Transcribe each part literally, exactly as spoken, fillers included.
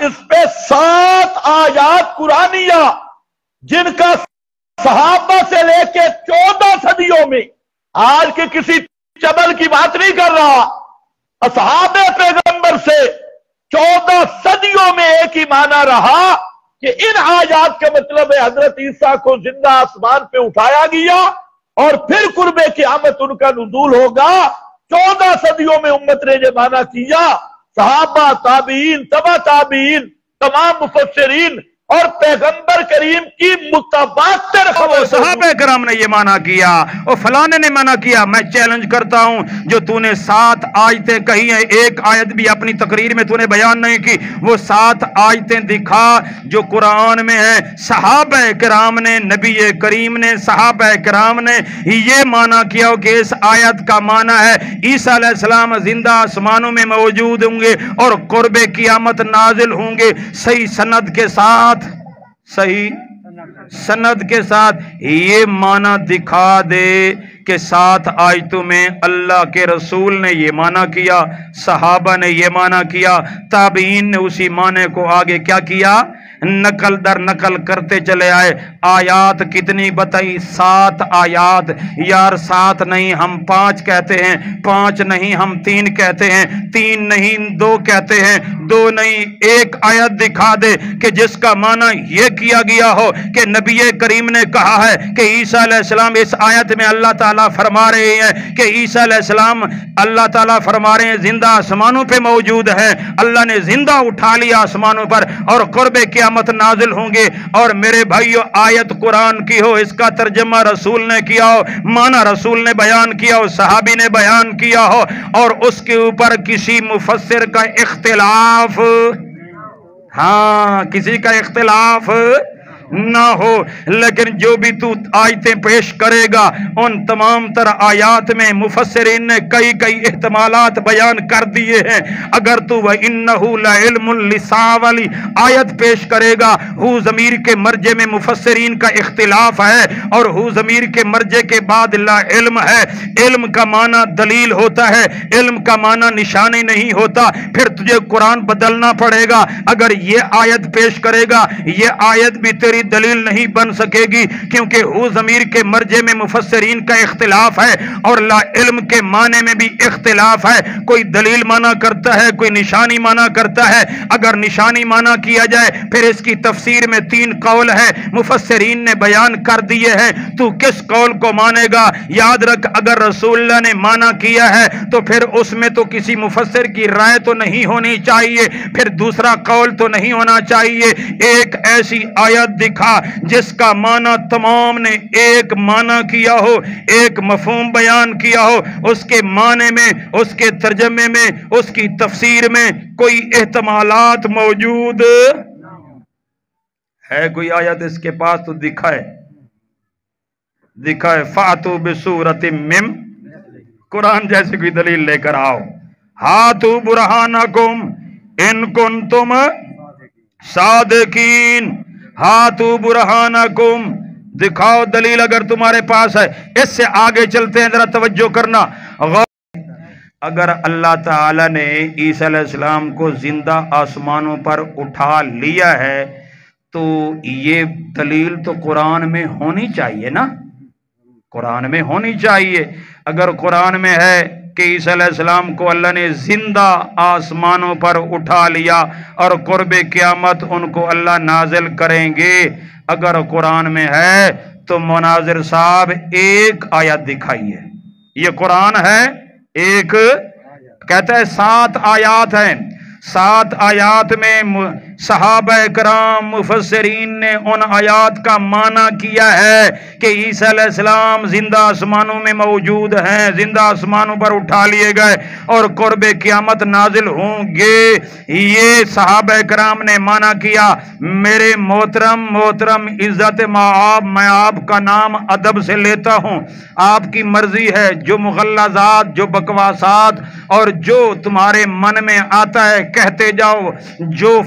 اس پہ سات آیات قرآنیہ جن کا صحابہ سے لے کے چودہ صدیوں میں، آج کے کسی چبل کی بات نہیں کر رہا، اصحاب پیغمبر سے چودہ صدیوں میں ایک ہی معنی رہا کہ ان آیات کا مطلب ہے حضرت عیسیٰ کو زندہ آسمان پہ اٹھایا گیا اور پھر قرب قیامت ان کا نزول ہوگا۔ چودہ صدیوں میں امت نے یہ معنی کیا، صحابہ، تابعین، تبع تابعین، تمام مفسرین اور پیغمبر کریم کی متواتر خبر، صحابہ کرام نے یہ معنی کیا اور فلانے نے معنی کیا۔ میں چیلنج کرتا ہوں، جو تو نے سات آیتیں کہی ہیں، ایک آیت بھی اپنی تقریر میں تو نے بیان نہیں کی، وہ سات آیتیں دکھا جو قرآن میں ہیں۔ صحابہ کرام نے، نبی کریم نے، صحابہ کرام نے یہ معنی کیا ہو کہ اس آیت کا معنی ہے عیسیٰ علیہ السلام زندہ آسمانوں میں موجود ہوں گے اور قرب قیامت نازل ہوں گے، صحیح سند کے ساتھ، صحیح سند کے ساتھ یہ معنی دکھا دے کہ سات آیتوں میں اللہ کے رسول نے یہ معنی کیا، صحابہ نے یہ معنی کیا، تابعین نے اسی معنی کو آگے کیا کیا، نقل در نقل کرتے چلے آئے۔ آیات کتنی بتائی؟ سات آیات۔ یار سات نہیں ہم پانچ کہتے ہیں، پانچ نہیں ہم تین کہتے ہیں، تین نہیں دو کہتے ہیں، دو نہیں ایک آیت دکھا دے کہ جس کا معنی یہ کیا گیا ہو کہ نبی کریم نے کہا ہے کہ عیسیٰ علیہ السلام، اس آیت میں اللہ تعالیٰ فرما رہے ہیں کہ عیسیٰ علیہ السلام اللہ تعالیٰ فرما رہے ہیں زندہ آسمانوں پہ موجود ہیں، اللہ نے زندہ اٹھا لیا آسمانوں پر اور قرب قیامت نازل ہوں گے۔ اور میرے بھائیو، آیت قرآن کی ہو، اس کا ترجمہ رسول نے کیا ہو، معنی رسول نے بیان کیا ہو، صحابی نے بیان کیا ہو، اور اس کے اوپر کسی مفسر کا اختلاف، ہاں کسی کا اختلاف نہ ہو، لیکن جو بھی تو آیتیں پیش کرے گا ان تمام تر آیات میں مفسرین نے کئی کئی احتمالات بیان کر دیے ہیں۔ اگر تو وَإِنَّهُ لَعِلْمٌ لِّلسَّاعَةِ والی آیت پیش کرے گا، ہو ضمیر کے مرجع میں مفسرین کا اختلاف ہے، اور ہو ضمیر کے مرجع کے بعد لا علم ہے۔ علم کا معنی دلیل ہوتا ہے، علم کا معنی نشانی نہیں ہوتا، پھر تجھے قرآن بدلنا پڑے گا۔ اگر یہ آیت پیش کرے گا، یہ آیت بھی تیری دلیل نہیں بن سکے گی، کیونکہ ہو ضمیر کے مرجع میں مفسرین کا اختلاف ہے اور لا علم کے معنی میں بھی اختلاف ہے۔ کوئی دلیل معنی کرتا ہے، کوئی نشانی معنی کرتا ہے۔ اگر نشانی معنی کیا جائے پھر اس کی تفسیر میں تین قول ہے، مفسرین نے بیان کر دیے ہیں، تو کس قول کو مانے گا؟ یاد رکھ، اگر رسول اللہ نے معنی کیا ہے تو پھر اس میں تو کسی مفسر کی رائے تو نہیں ہونی چاہیے، پھر دوسرا قول تو نہیں ہونا چاہیے۔ ایک ایسی آیت دکھا جس کا معنی تمام نے ایک معنی کیا ہو، ایک مفہوم بیان کیا ہو، اس کے معنی میں، اس کے ترجمے میں، اس کی تفسیر میں کوئی احتمالات موجود ہے۔ کوئی آیت اس کے پاس تو دکھائے دکھائے فَأْتُوا بِسُورَةٍ مِّن، قرآن جیسی کوئی دلیل لے کر آؤ۔ ہاتوا برہانکم ان کنتم صادقین، ہاتوا برہانکم، دکھاؤ دلیل اگر تمہارے پاس ہے۔ اس سے آگے چلتے ہیں، ذرا توجہ کرنا۔ اگر اللہ تعالی نے عیسیٰ علیہ السلام کو زندہ آسمانوں پر اٹھا لیا ہے تو یہ دلیل تو قرآن میں ہونی چاہیے نا، قرآن میں ہونی چاہیے۔ اگر قرآن میں ہے کہ عیسیٰ علیہ السلام کو اللہ نے زندہ آسمانوں پر اٹھا لیا اور قرب قیامت ان کو اللہ نازل کریں گے، اگر قرآن میں ہے تو مناظر صاحب ایک آیت دکھائیے۔ یہ قرآن ہے، ایک کہتا ہے سات آیات ہیں، سات آیات میں صحابہ کرام مفسرین نے ان آیات کا معنی کیا ہے کہ عیسیٰ علیہ السلام زندہ آسمانوں میں موجود ہیں، زندہ آسمانوں پر اٹھا لیے گئے اور قرب قیامت نازل ہوں گے۔ یہ صحابہ کرام نے معنی کیا۔ میرے محترم محترم عزت مآب، میں آپ کا نام ادب سے لیتا ہوں، آپ کی مرضی ہے، جو مغلظات، جو بکواسات اور جو تمہارے من میں آتا ہے کہتے جاؤ، جو فتوے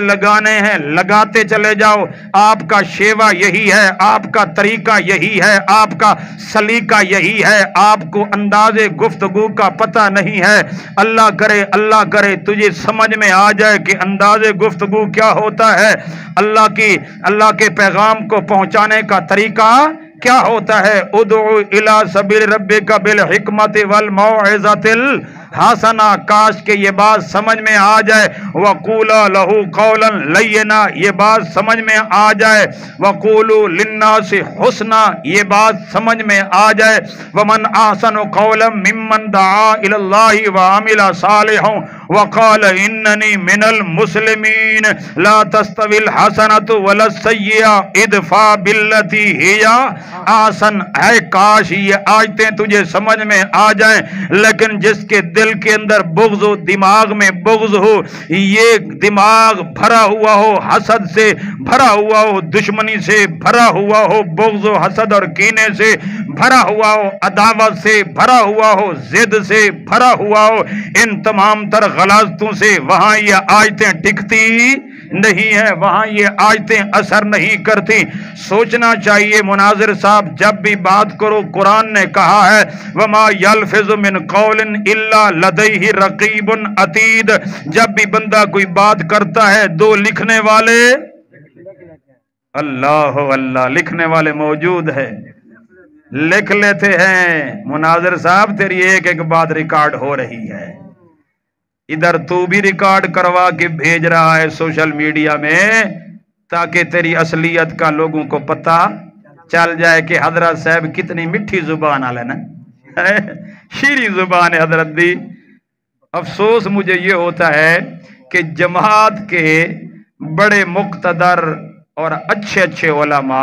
लगाने हैं लगाते चले जाओ। आपका शेवा यही है, आपका तरीका यही है, आपका सलीका यही है, आपको अंदाजे गुफ्तगू का पता नहीं है। अल्लाह करे अल्लाह करे तुझे समझ में आ जाए कि अंदाजे गुफ्तगू क्या होता है, अल्लाह की अल्लाह के पैगाम को पहुंचाने का तरीका क्या होता है। उदउ इला सबील रब्बिका बिल हिकमति वल मौइज़तिल हसना, काश के ये बात समझ में आ जाए। वक़ूला लहू कौलन लय्यना, ये बात समझ में आ जाए। वक़ूलू लिन्नासि हुस्ना, ये बात समझ में आ जाए। वमन अहसनु कौलन मिम्मन दआ इलल्लाहि व अमिला सालिहन व क़ाल इन्ननी मिनल मुस्लिमीन। ला तस्तविल हसनतु वला सय्यिआ इदफा बिल्लती हिया आसन। है काश ये आयतें तुझे समझ में आ जाएं, लेकिन जिसके दिल के अंदर बुग़्ज़ हो, दिमाग में बुग़्ज़ हो, ये दिमाग भरा हुआ हो, हसद से भरा हुआ हो, दुश्मनी से भरा हुआ हो, बुग़्ज़ हो, हसद और कीने से भरा हुआ हो, अदावत से भरा हुआ हो, जिद से भरा हुआ हो, इन तमाम तर गलाजतों से वहां ये आयतें टिकती नहीं है, वहां ये आयतें असर नहीं करती। सोचना चाहिए मुनाजिर साहब, जब भी बात करो कुरान ने कहा है वमा यल्फिज़ु मिन कौलिन इल्ला लदैहि रकीबुन अतीद। जब भी बंदा कोई बात करता है दो लिखने वाले, अल्लाह अल्लाह, लिखने वाले मौजूद है, लिख लेते हैं। मुनाजिर साहब तेरी एक एक बात रिकॉर्ड हो रही है, इधर तू भी रिकॉर्ड करवा के भेज रहा है सोशल मीडिया में, ताकि तेरी असलियत का लोगों को पता चल जाए कि हजरत साहब कितनी मिठी जुबान आले ना, शीरी जुबान है हजरत दी। अफसोस मुझे ये होता है कि जमात के बड़े मुक्तदर और अच्छे अच्छे उलमा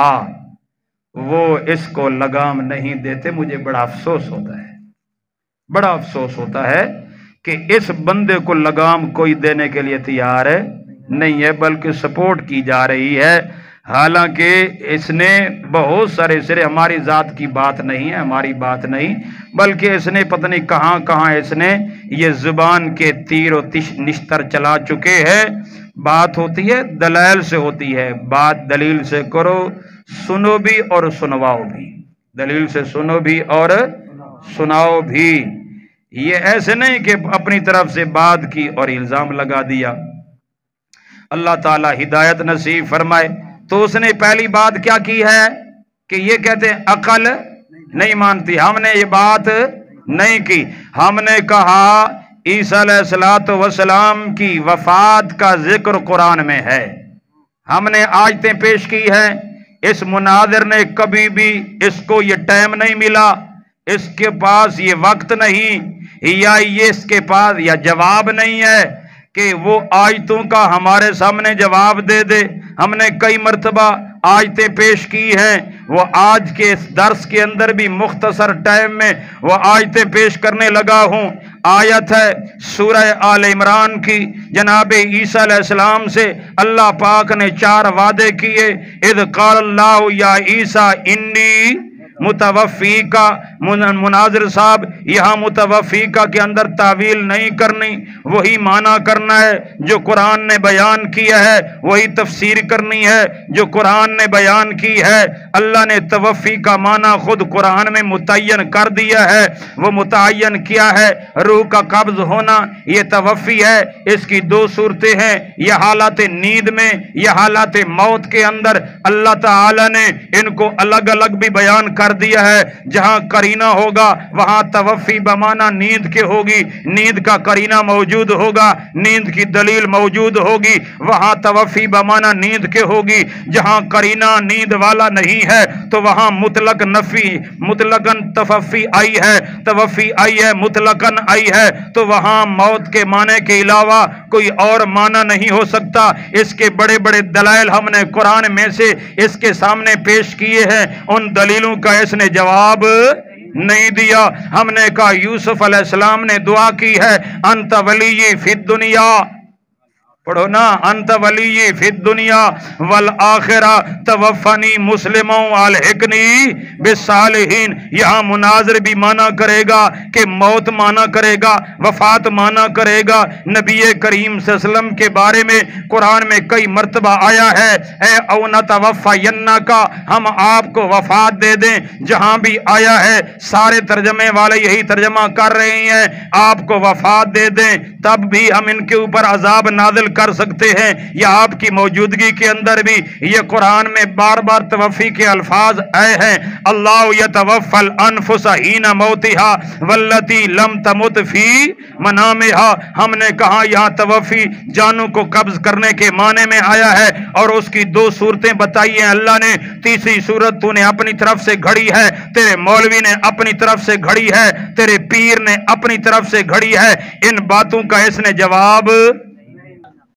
वो इसको लगाम नहीं देते। मुझे बड़ा अफसोस होता है, बड़ा अफसोस होता है कि इस बंदे को लगाम कोई देने के लिए तैयार नहीं है, बल्कि सपोर्ट की जा रही है। हालांकि इसने बहुत सारे सिरे, हमारी जात की बात नहीं है, हमारी बात नहीं, बल्कि इसने पता नहीं कहाँ कहाँ इसने ये जुबान के तीर और निश्तर चला चुके हैं। बात होती है दलाइल से होती है, बात दलील से करो, सुनो भी और सुनवाओ भी, दलील से सुनो भी और सुनाओ भी। ये ऐसे नहीं कि अपनी तरफ से बात की और इल्जाम लगा दिया। अल्लाह ताला हिदायत नसीब फरमाए। तो उसने पहली बात क्या की है कि ये कहते हैं अकल नहीं मानती। हमने ये बात नहीं की, हमने कहा ईसा अलैहिस्सलातु वस्सलाम की वफात का जिक्र कुरान में है, हमने आयतें पेश की हैं। इस मुनादिर ने कभी भी इसको ये टाइम नहीं मिला, इसके पास ये वक्त नहीं, या ये इसके पास या जवाब नहीं है कि वो आयतों का हमारे सामने जवाब दे दे। हमने कई मर्तबा आयतें पेश की हैं, वो आज के इस दर्स के अंदर भी मुख्तसर टाइम में वो आयतें पेश करने लगा हूँ। आयत है सूरह आल इमरान की, जनाब ईसा अलैहिस्सलाम से अल्लाह पाक ने चार वादे किए। इद क़ालल्लाहु या ईसा इन्नी मुतवफ़ी का, मुनाजिर साहब यहाँ मुतवफ़ी का के अंदर तावील नहीं करनी, वही माना करना है जो कुरान ने बयान किया है, वही तफसीर करनी है जो कुरान ने बयान की है। अल्लाह ने तवफ़ी का माना खुद कुरान में मुतय्यन कर दिया है। वो मुतय्यन क्या है? रूह का कब्ज़ होना, ये तवफ़ी है। इसकी दो सूरतें हैं, यह हालात नींद में, यह हालात मौत के अंदर। अल्लाह ताला ने इनको अलग अलग भी बयान कर दिया है। जहां करीना होगा वहां तवफ़ी बमाना नींद के होगी, नींद का करीना मौजूद होगा, नींद की दलील मौजूद होगी, वहां तवफ़ी बमाना नींद के होगी। जहां करीना नींद वाला नहीं है तो वहां मुतलक नफी, मुतलकन तवफ़ी आई है, तवफ़ी आई है, मुतलकन आई है, तो वहां मौत के माने के अलावा कोई और माना नहीं हो सकता। इसके बड़े बड़े दलाइल हमने कुरान में से इसके सामने पेश किए हैं, उन दलीलों का इसने जवाब नहीं दिया। हमने कहा यूसुफ अलैहिस्सलाम ने दुआ की है, अंत वली फिद दुनिया, پڑھو نا، انت ولی فی الدنیا والآخرہ توفنی مسلموں والحقنی بالصالحین۔ یہاں مناظر بھی مانا کرے گا کہ موت مانا کرے گا، وفات مانا کرے گا۔ نبی کریم صلی اللہ علیہ وسلم کے بارے میں قرآن میں کئی مرتبہ آیا ہے، اے او نتوفینک، ہم آپ کو وفات دے دیں۔ جہاں بھی آیا ہے سارے ترجمے والے یہی ترجمہ کر رہے ہیں، آپ کو وفات دے دیں، تب بھی ہم ان کے اوپر عذاب نازل کر سکتے ہیں، یا آپ کی موجودگی کے اندر بھی۔ یہ قرآن میں بار بار توفی کے الفاظ آئے ہیں، اللہ یتوفی الانفس حین موتها واللتی لم تمت فی منامہا۔ ہم نے کہا یہاں توفی جانوں کو قبض کرنے کے معنی میں آیا ہے، اور اس کی دو صورتیں بتائی ہیں اللہ نے۔ تیسری صورت تو نے اپنی طرف سے گھڑی ہے، تیرے مولوی نے اپنی طرف سے گھڑی ہے، تیرے پیر نے اپنی طرف سے گھڑی ہے، ان باتوں کا اس نے جواب